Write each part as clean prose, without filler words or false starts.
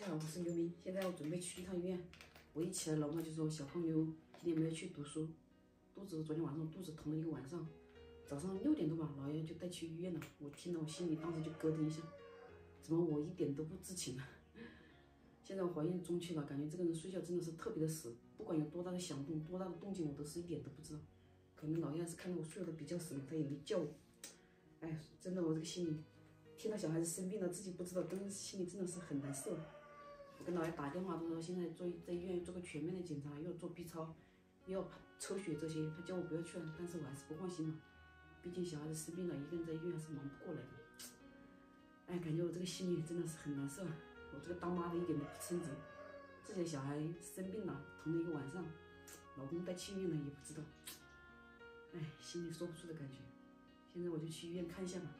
好，我是刘明，现在我准备去一趟医院。我一起来，老妈就说小胖妞今天没有去读书，昨天晚上肚子疼了一个晚上，早上6点多吧，姥爷就带去医院了。我听到我心里当时就咯噔一下，怎么我一点都不知情呢？现在我怀孕中期了，感觉这个人睡觉真的是特别的死，不管有多大的响动、多大的动静，我都是一点都不知道。可能姥爷还是看到我睡得比较死嘛，他也没叫我。哎，真的，我这个心里听到小孩子生病了，自己不知道，真的心里真的是很难受。我跟姥爷打电话都说，现在在医院做个全面的检查，又要做 B 超，又要抽血这些，他叫我不要去了，但是我还是不放心嘛，毕竟小孩子生病了，一个人在医院还是忙不过来的。哎，感觉我这个心里真的是很难受，我这个当妈的一点都不称职，自己的小孩生病了，疼了一个晚上，老公带去医院了也不知道，哎，心里说不出的感觉。现在我就去医院看一下吧。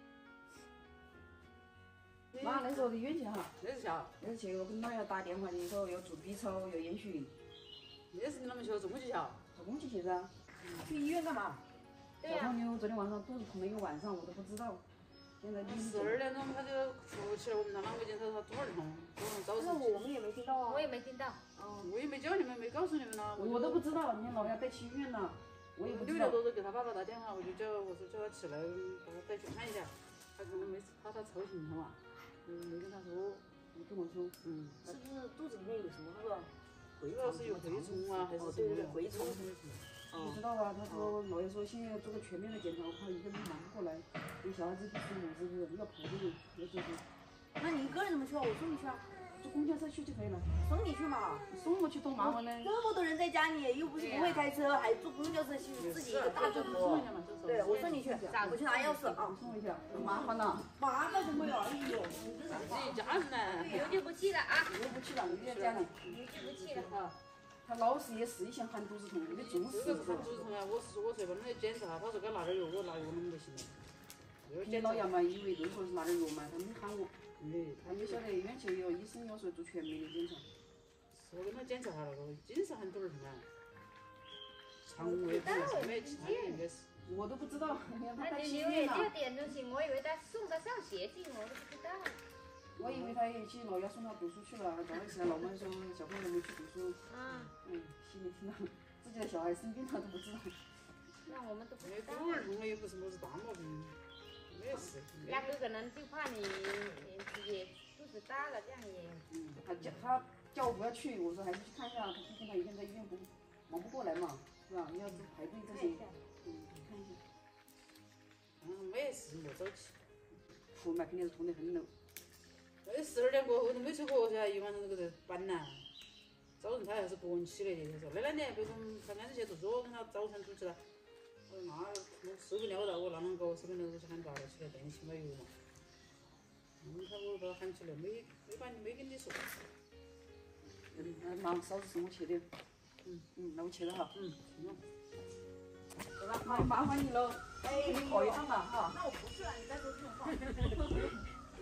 妈，那时候的医院去哈？ 那是啥？ 那是去我跟姥爷打电话的，说要做 B 超，要验血。 那是你那么去，中午去噻？ 中午去噻。去医院干嘛？小胖妞昨天晚上肚子疼了一个晚上，我都不知道。现在 12点钟他就扶起来，我们那啷个检查他肚儿疼，早上。我们也没听到啊。 我也没听到。 我也没叫你们，没告诉你们呐。 我都不知道，你姥爷带去医院了，我也不知道。6 点多钟给他爸爸打电话，我说叫他起来，把他带去看一下。他可能没怕他吵醒他嘛。没跟他说， 没跟我说。 是不是肚子里面有什么那个？ 主要是有蛔虫啊，还是什么？ 蛔虫。 不知道啊，他说姥爷说现在要做个全面的检查，我怕一个人忙不过来，有小孩子不舒服，是不是要排队要做些？ 那你一个人怎么去啊？我送你去啊。 坐公交车去就可以了。 送你去嘛？ 送我去多麻烦呢。 这么多人在家里，又不是不会开车，还坐公交车去，自己一个大中国。对，我送你去，我去拿钥匙啊。 送一下，麻烦了。 麻烦什么呀？哎呦，你这自己家人呢？ 以后就不去了啊！ 以后不去了，你在家里。 以后就不去了哈。 他老是也是一想喊肚子痛，因为重视。 这个喊肚子痛啊！我才把那个检查，他说该拿点药，我拿药弄就行了。 你老杨嘛，以为就说是拿点药嘛，他没喊我。他没晓得医院去要医生要说做全面的检查。 我跟他检查了，经常喊肚儿疼啊。肠胃不是没其他的应该是。我都不知道， 那你6点钟醒，我以为他送他上学去，我都不知道。 我以为他也去姥爷送他读书去了，早上起来老妈说小朋友没去读书。心里听到自己的小孩生病了都不知道。 那我们都不知道。 肚儿痛了又不是么子大毛病，没事。 那个可能就怕你也肚子大了，这样也。 他叫我不要去，我说还是去看一下，他毕竟他一天在医院忙不过来嘛，是吧？要排队这些。看一下。 没事，莫着急。 头嘛肯定是痛得很了。 那12点过后都没睡活噻，一晚上都搁这搬呐。早上他还是个人起来的，他说奶奶，别说他按时去读书，跟他早餐煮起来。我说那我受不了了，我那啷个受不了就去喊爸爸起来带你去买药嘛。我把他喊起来，没跟你说。 那嫂子送我去的。那我去了哈。行了。走吧，好，麻烦你喽。哎，你跑一趟吧，哈。 那我不去了，你再说这种话。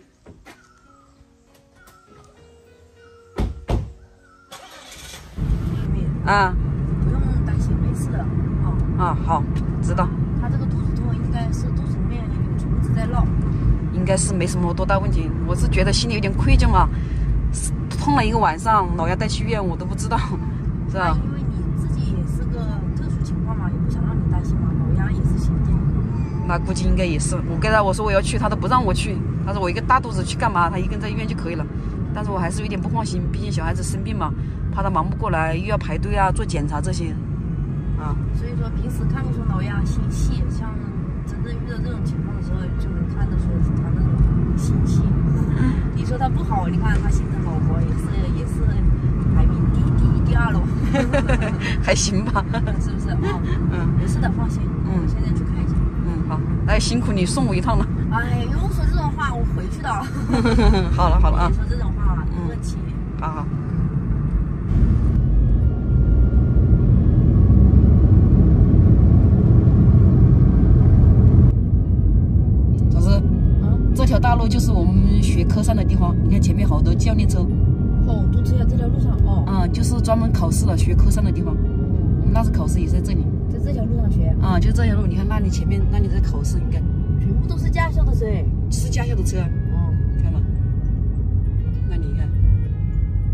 啊， 不用担心，没事的。 好，知道。 他这个肚子痛，应该是肚子里面有虫子在闹。 应该是没什么多大问题，我是觉得心里有点愧疚嘛，痛了一个晚上，姥爷带去医院我都不知道，是吧？ 因为你自己也是个特殊情况嘛，也不想让你担心嘛，老杨也是心疼。 那估计应该也是，我跟他我说我要去，他都不让我去，他说我一个大肚子去干嘛？他一个人在医院就可以了，但是我还是有点不放心，毕竟小孩子生病嘛，怕他忙不过来，又要排队啊，做检查这些， 所以说平时看不出老杨心细，像真正遇到这种情况的时候，就能看得出他那种心细。你说他不好，你看他心疼老婆也是排名第2喽， 还行吧， 是不是？没事的，放心。现在去看一下。 好，哎，辛苦你送我一趟了。 哎，又说这种话，我回去的。 好了啊。 你说这种话，不客气。 好。总之，这条大路就是我们学科三的地方。你看前面好多教练车。 都这条路上就是专门考试了学科三的地方。我们那次考试也在这里。 在这条路上学。 就这条路，你看那里前面那里在考试，应该。 全部都是驾校的车。 是驾校的车。看吧。那你看。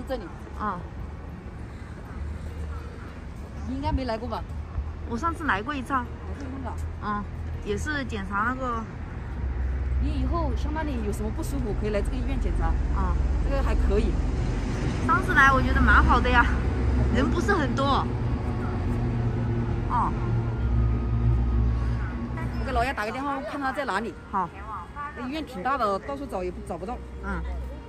这里， 嗯， 你应该没来过吧？ 我上次来过一次啊。 我是那个。 嗯，也是检查那个。 你以后像那里有什么不舒服，可以来这个医院检查。 嗯， 这个还可以。 上次来我觉得蛮好的呀，人不是很多。哦。 我给老爷打个电话，看他在哪里。 好。 那医院挺大的，到处找也找不到。 嗯。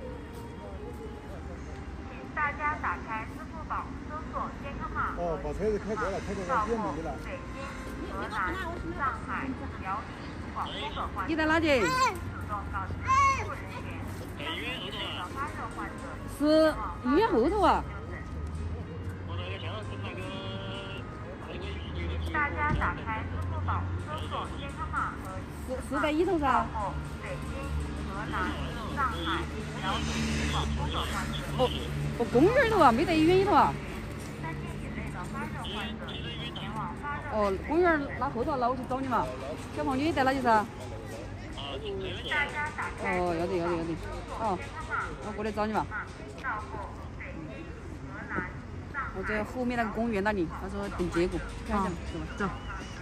大家打开支付宝，搜索健康码。 哦，把车子开过来，开到医院里了。 北京、河南、上海、辽宁、广东的患者。 你在哪里？ 主动告知医护人员，相信一类的发热患者。 是医院后头啊。 大家打开支付宝，搜索健康码和。 是在里头噻。 北京、河南、上海、辽宁、广东的患者。 哦，公园头啊，没在医院里头啊。 3天以内的发热患者前往发热。 哦，公园那后头，那我去找你嘛。小胖女在哪里噻？哦，要得。哦，我过来找你嘛。我在后面那个公园那里，他说等结果，看一下，是吧？走。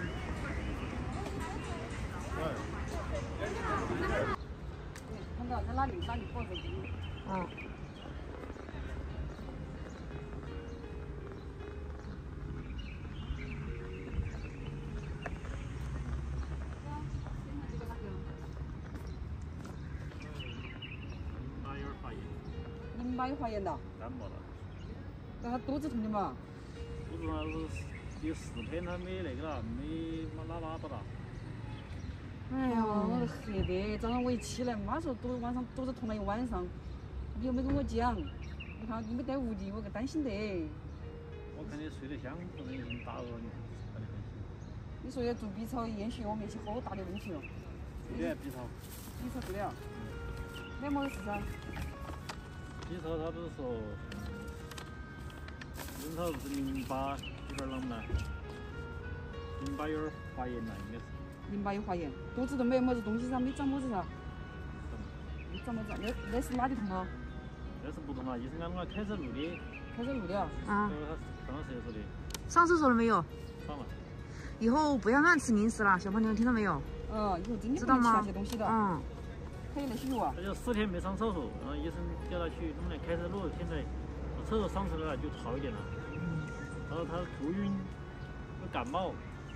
看到在哪里报手机。 嗯。 淋巴有发炎的。 感冒了。 那他肚子痛的嘛？ 肚子那是有4天他没那个了，没拉粑粑了。 哎呀，我都黑的。早上我一起来，妈说晚上肚子痛了一晚上，你又没跟我讲，你看你没在屋里，我可担心的。 我看你睡得香，不能人打扰你。 你说要做 B 超验血，我们去好大的问题了。 对啊 B 超。 B 超做的啊？那么回事噻 B 超他都是说，人他是淋巴有点啷么呢？淋巴有点发炎了，应该是。 淋巴有发炎，肚子都没么子东西噻，没长么子噻。没长么子，那是哪里痛啊？ 那是不痛啊，医生讲我开始录的。 开始录的啊？ 啊。 他上厕所的。 上厕所了没有？ 上了。 以后不要乱吃零食了，小朋友听到没有？ 以后真的不能吃那些东西的。 嗯。 还有那些药啊？ 他就4天没上厕所，然后医生叫他去能不能开始录，现在厕所上出来了就好一点了。然后他头晕，有感冒。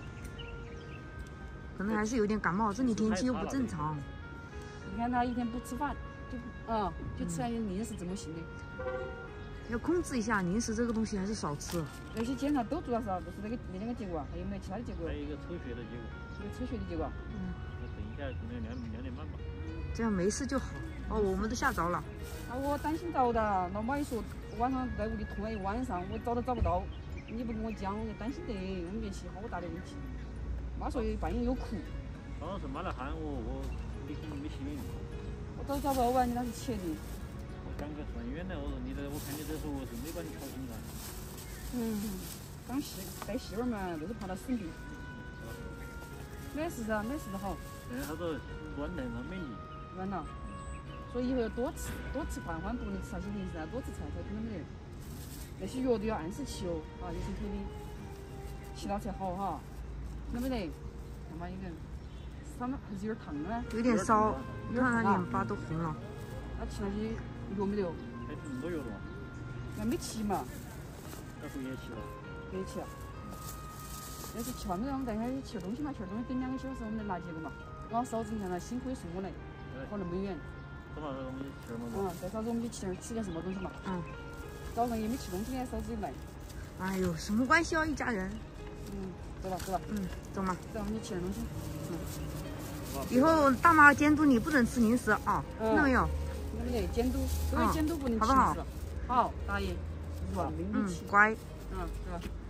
可能还是有点感冒，这里天气又不正常。 你看他一天不吃饭，就吃那些零食，怎么行呢？ 要控制一下零食这个东西，还是少吃。 那些检查都做了噻，不是那两个结果啊？还有没有其他的结果？ 还有一个抽血的结果。 一个抽血的结果。 等一下，可能2点半吧。 这样没事就好。哦，我们都吓着了。 那我担心着的，老妈一说晚上在屋里痛了一晚上，我找都找不到，你不跟我讲，我担心得，我们起好大的问题。妈说半夜有哭。 当时冒了汗，我没醒。 我找不到啊，你那是起的。 我赶快送医院来，我说我看你这时候我就没把你吵醒噻。 当带媳妇儿嘛，就是怕他生病。没事噻，没事的好。 现在他说软蛋上免疫。 软了。所以以后要多吃饭，不能吃那些零食啊，多吃菜，听到没得？那些药都要按时吃哦，医生推的，吃了才好哈，听到没得？看嘛，有点，上面还是有点烫啊。 有点烧，你看他脸巴都红了。 他吃那些药没得哦？ 还那么多药了嘛？ 那没吃嘛？ 那不也吃了？ 也吃了。要是吃完没得，我们带他去吃点东西嘛，吃点东西等2个小时我们再拿结果嘛。老嫂子你看他辛苦的送我来，跑那么远。 吃嘛这东西吃嘛。 再啥子我们就吃点什么东西嘛。早上也没吃东西呢，嫂子就来。 哎呦，什么关系哦，一家人。 走吧。 走嘛。 走，我们去吃点东西。 以后大妈监督你不准吃零食啊，听到没有？ 听到没得？监督，各位监督不能吃零食。好，大爷，是吧？ 乖。 是吧？